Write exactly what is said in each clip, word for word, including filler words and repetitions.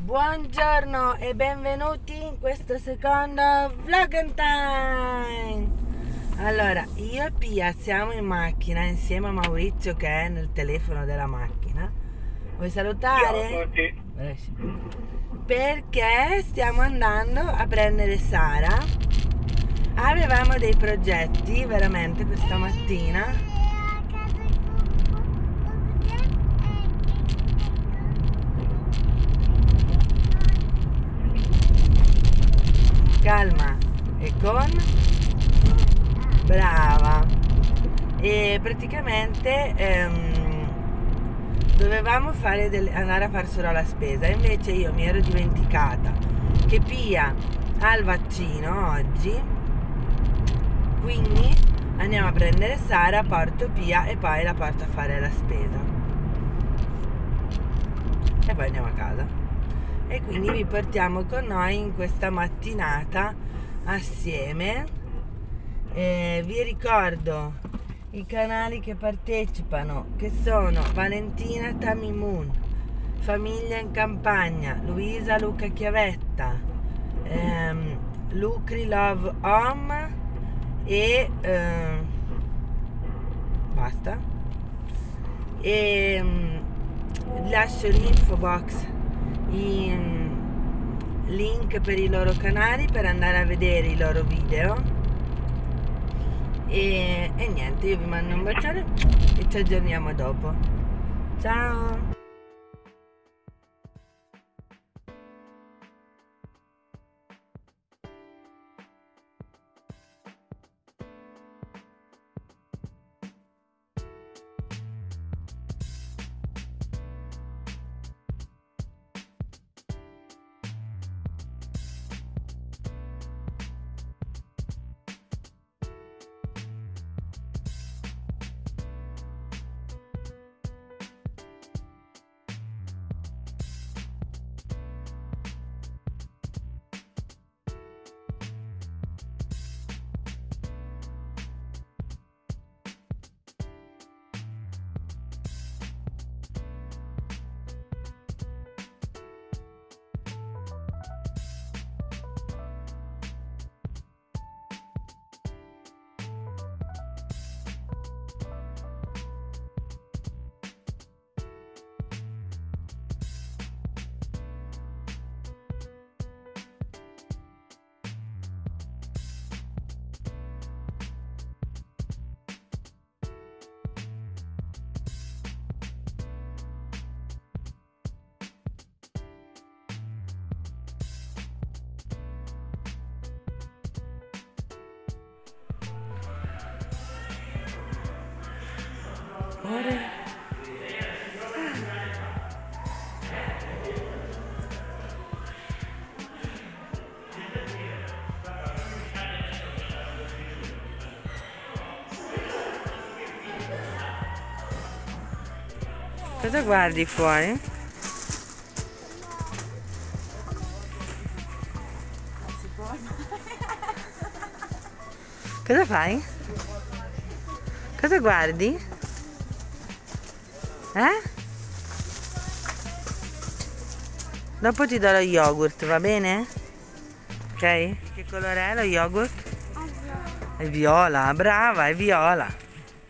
Buongiorno e benvenuti in questo secondo vlog time. Allora, io e Pia siamo in macchina insieme a Maurizio che è nel telefono della macchina. Vuoi salutare? Ciao a tutti. Perché stiamo andando a prendere Sara. Avevamo dei progetti veramente per stamattina. Calma e con brava. E praticamente ehm, dovevamo fare delle, andare a far solo la spesa, invece io mi ero dimenticata che Pia ha il vaccino oggi, quindi andiamo a prendere Sara, porto Pia e poi la porto a fare la spesa e poi andiamo a casa. E quindi vi portiamo con noi in questa mattinata assieme. Eh, vi ricordo i canali che partecipano, che sono Valentina Tamimun, Famiglia in Campagna, Luisa Luca Chiavetta, ehm, Lucri Love Home e ehm, basta. E ehm, lascio l'info box i link per i loro canali per andare a vedere i loro video e, e niente, io vi mando un bacione e ci aggiorniamo dopo. Ciao. Cosa guardi fuori? Cosa fai? Cosa guardi? Eh? Dopo ti do lo yogurt, va bene? Ok? Che colore è lo yogurt? È viola, brava, è viola.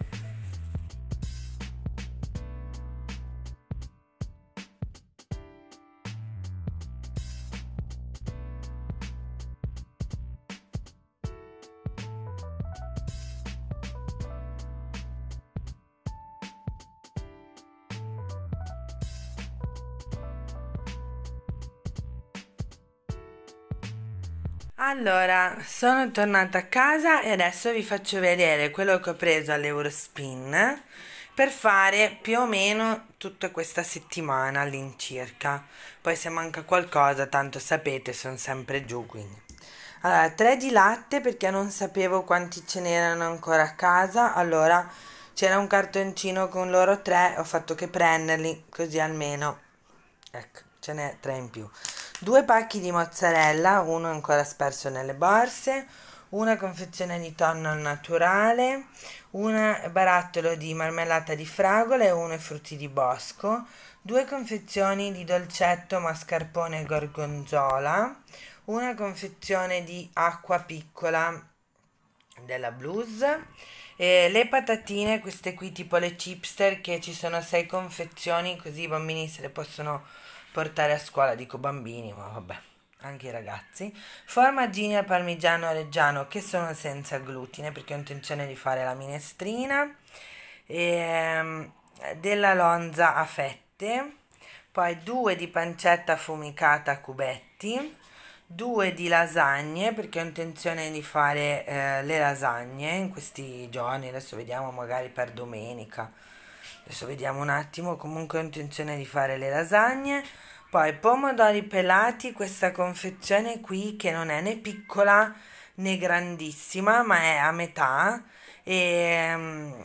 Allora, sono tornata a casa e adesso vi faccio vedere quello che ho preso all'Eurospin per fare più o meno tutta questa settimana all'incirca. Poi se manca qualcosa, tanto sapete, sono sempre giù, quindi. Allora, tre di latte perché non sapevo quanti ce n'erano ancora a casa, allora c'era un cartoncino con loro tre, ho fatto che prenderli, così almeno, ecco, ce n'è tre in più. Due pacchi di mozzarella, uno ancora sperso nelle borse, una confezione di tonno al naturale, un barattolo di marmellata di fragola e uno frutti di bosco, due confezioni di dolcetto mascarpone e gorgonzola, una confezione di acqua piccola della Blues, e le patatine, queste qui tipo le chipster, che ci sono sei confezioni, così i bambini se le possono portare a scuola. Dico bambini, ma vabbè, anche i ragazzi. Formaggini al parmigiano reggiano che sono senza glutine, perché ho intenzione di fare la minestrina, e um, della lonza a fette, poi due di pancetta affumicata a cubetti, due di lasagne, perché ho intenzione di fare eh, le lasagne in questi giorni. Adesso vediamo, magari per domenica, adesso vediamo un attimo. Comunque ho intenzione di fare le lasagne. Poi pomodori pelati, questa confezione qui che non è né piccola né grandissima, ma è a metà, e, mm,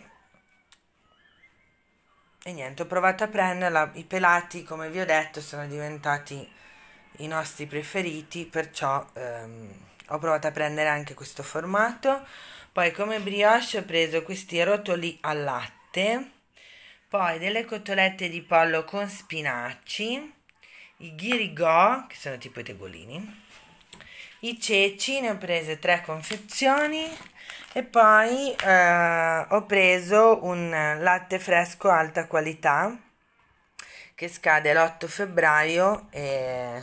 e niente, ho provato a prenderla. I pelati, come vi ho detto, sono diventati i nostri preferiti, perciò ehm, ho provato a prendere anche questo formato. Poi come brioche ho preso questi rotoli al latte, poi delle cotolette di pollo con spinaci, i ghirigò, che sono tipo i tegolini, i ceci, ne ho prese tre confezioni, e poi eh, ho preso un latte fresco alta qualità che scade l'otto febbraio, e,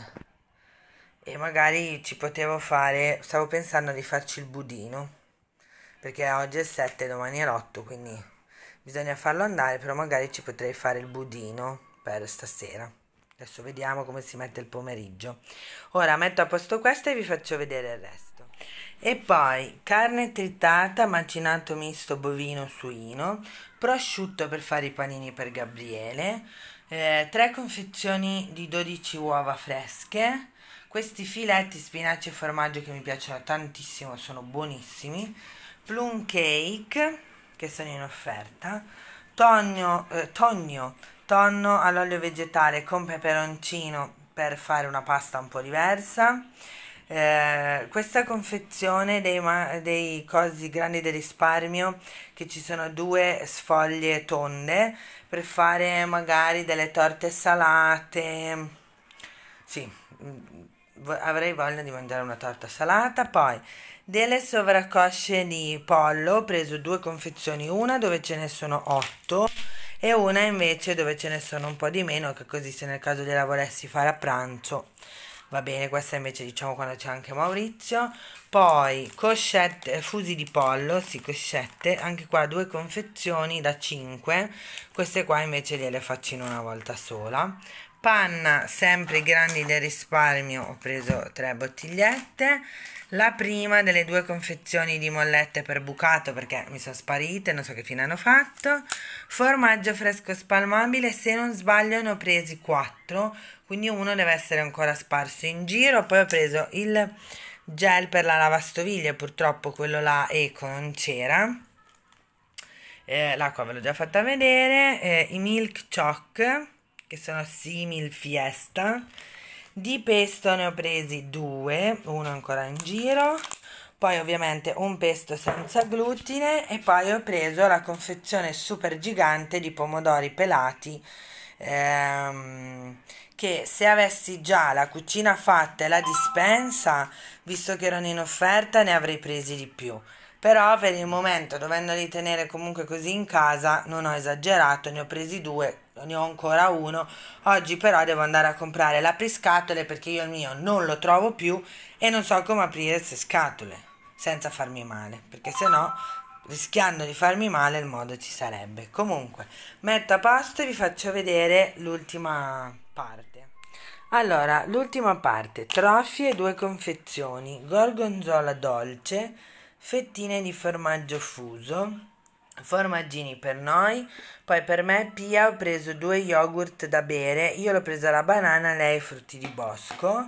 e magari ci potevo fare, stavo pensando di farci il budino, perché oggi è il sette, domani è l'otto, quindi bisogna farlo andare, però magari ci potrei fare il budino per stasera. Adesso vediamo come si mette il pomeriggio. Ora metto a posto questo e vi faccio vedere il resto. E poi carne tritata, macinato misto bovino suino, prosciutto per fare i panini per Gabriele, eh, tre confezioni di dodici uova fresche, questi filetti spinaci e formaggio che mi piacciono tantissimo, sono buonissimi, plum cake che sono in offerta, tonno, eh, tonno, tonno all'olio vegetale con peperoncino per fare una pasta un po' diversa. Eh, questa confezione dei, ma- dei cosi grandi del risparmio, che ci sono due sfoglie tonde per fare magari delle torte salate. Sì, mm, vo- avrei voglia di mangiare una torta salata. Poi delle sovraccosce di pollo, ho preso due confezioni, una dove ce ne sono otto e una invece dove ce ne sono un po' di meno, che così se nel caso gliela volessi fare a pranzo va bene. Questa invece diciamo quando c'è anche Maurizio. Poi coscette, fusi di pollo, sì, coscette, anche qua due confezioni da cinque, queste qua invece gliele faccio in una volta sola. Panna, sempre i grandi del risparmio, ho preso tre bottigliette. La prima delle due confezioni di mollette per bucato, perché mi sono sparite, non so che fine hanno fatto. Formaggio fresco spalmabile, se non sbaglio ne ho presi quattro, quindi uno deve essere ancora sparso in giro. Poi ho preso il gel per la lavastoviglie, purtroppo quello là eco non c'era. Eh, l'acqua ve l'ho già fatta vedere. Eh, i milk choc, che sono simil fiesta. Di pesto ne ho presi due, uno ancora in giro. Poi ovviamente un pesto senza glutine, e poi ho preso la confezione super gigante di pomodori pelati, ehm, che se avessi già la cucina fatta e la dispensa, visto che erano in offerta, ne avrei presi di più. Però per il momento, dovendoli tenere comunque così in casa, non ho esagerato, ne ho presi due, ne ho ancora uno. Oggi però devo andare a comprare l'apriscatole, perché io il mio non lo trovo più e non so come aprire queste scatole senza farmi male, perché se no, rischiando di farmi male, il modo ci sarebbe. Comunque, metto a posto e vi faccio vedere l'ultima parte. Allora, l'ultima parte, trofie, due confezioni, gorgonzola dolce, fettine di formaggio fuso, formaggini per noi. Poi per me e Pia ho preso due yogurt da bere, io l'ho presa la banana, lei i frutti di bosco.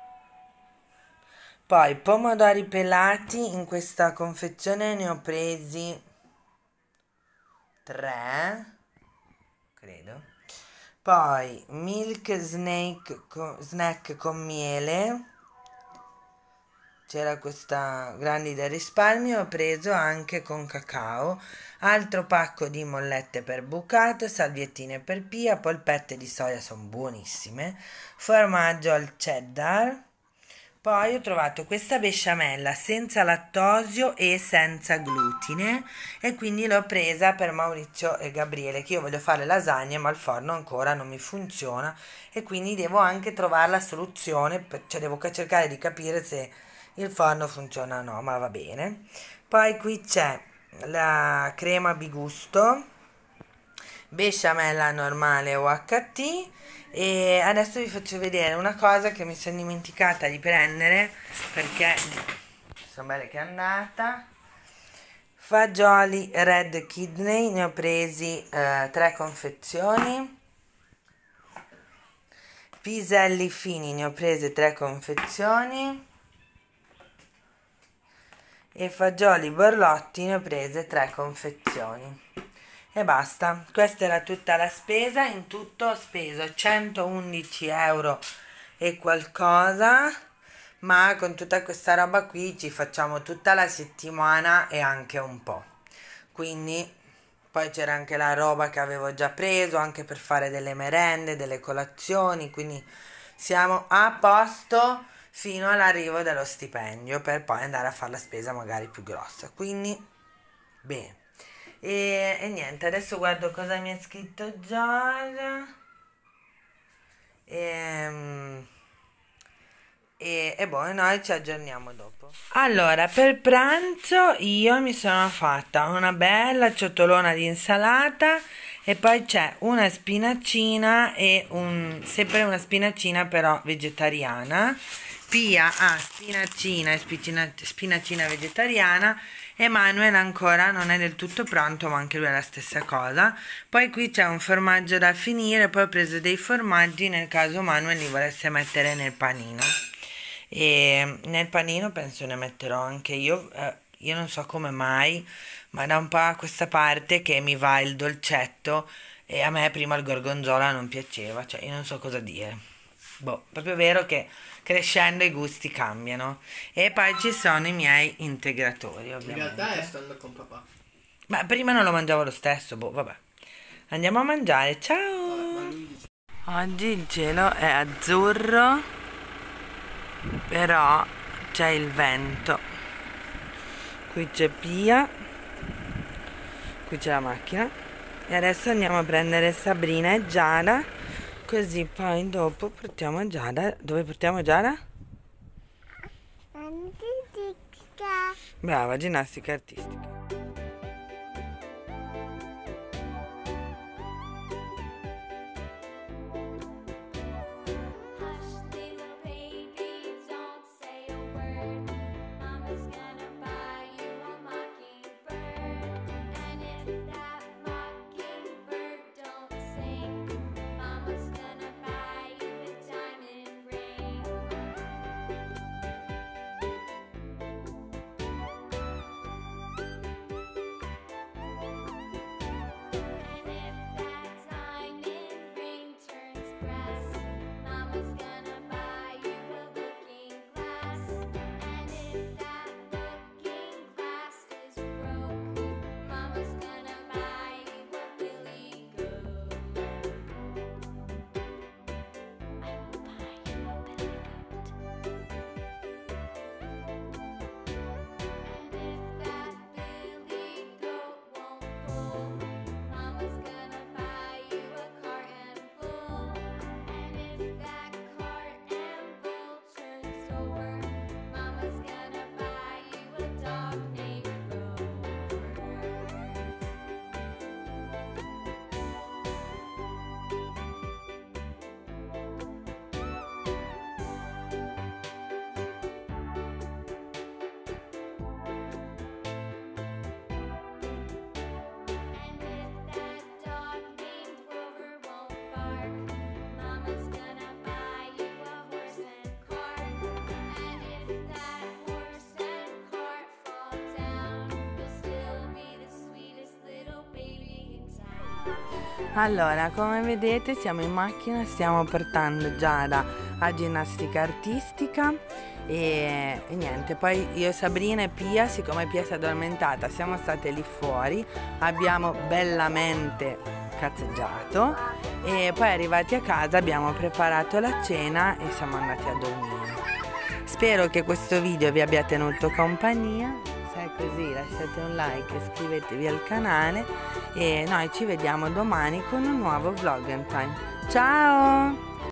Poi pomodori pelati, in questa confezione ne ho presi tre, credo. Poi milk snake co- snack con miele, c'era questa grandi del risparmio, ho preso anche con cacao, altro pacco di mollette per bucato, salviettine per Pia, polpette di soia sono buonissime, formaggio al cheddar. Poi ho trovato questa besciamella senza lattosio e senza glutine e quindi l'ho presa per Maurizio e Gabriele, che io voglio fare lasagne ma il forno ancora non mi funziona e quindi devo anche trovare la soluzione, per- cioè devo ca- cercare di capire se il forno funziona o no, ma va bene. Poi qui c'è la crema bigusto, besciamella normale O H T e adesso vi faccio vedere una cosa che mi sono dimenticata di prendere perché sono bella che è andata. Fagioli red kidney, ne ho presi eh, tre confezioni. Piselli fini, ne ho prese tre confezioni. E fagioli borlotti, ne ho prese tre confezioni. E basta, questa era tutta la spesa, in tutto ho speso centoundici euro e qualcosa, ma con tutta questa roba qui ci facciamo tutta la settimana e anche un po'. Quindi poi c'era anche la roba che avevo già preso, anche per fare delle merende, delle colazioni, quindi siamo a posto fino all'arrivo dello stipendio per poi andare a fare la spesa magari più grossa. Quindi, bene. E, e niente, adesso guardo cosa mi ha scritto Giorgia. E, e, e boh, noi ci aggiorniamo dopo. Allora, per pranzo io mi sono fatta una bella ciotolona di insalata e poi c'è una spinacina e un, sempre una spinacina però vegetariana. Pia ha spinacina e spicina- spinacina vegetariana. Emanuele ancora non è del tutto pronto, ma anche lui è la stessa cosa. Poi qui c'è un formaggio da finire, poi ho preso dei formaggi nel caso Manuel li volesse mettere nel panino. E nel panino penso ne metterò anche io, eh, io non so come mai, ma da un po' a questa parte che mi va il dolcetto e a me prima il gorgonzola non piaceva, cioè io non so cosa dire. Boh, proprio vero che crescendo i gusti cambiano. E poi ci sono i miei integratori, ovviamente. In realtà è stando con papà. Ma prima non lo mangiavo lo stesso, boh, vabbè. Andiamo a mangiare, ciao! Oggi il cielo è azzurro, però c'è il vento. Qui c'è Pia, qui c'è la macchina. E adesso andiamo a prendere Sabrina e Giada. Così poi dopo portiamo Giada. Dove portiamo Giada? Ginnastica. Brava, ginnastica artistica. Allora, come vedete siamo in macchina, stiamo portando Giada a ginnastica artistica e, e niente, poi io, Sabrina e Pia, siccome Pia si è addormentata, siamo state lì fuori, abbiamo bellamente cazzeggiato e poi arrivati a casa abbiamo preparato la cena e siamo andati a dormire. Spero che questo video vi abbia tenuto compagnia. Se è così lasciate un like e iscrivetevi al canale e noi ci vediamo domani con un nuovo vlog and time. Ciao!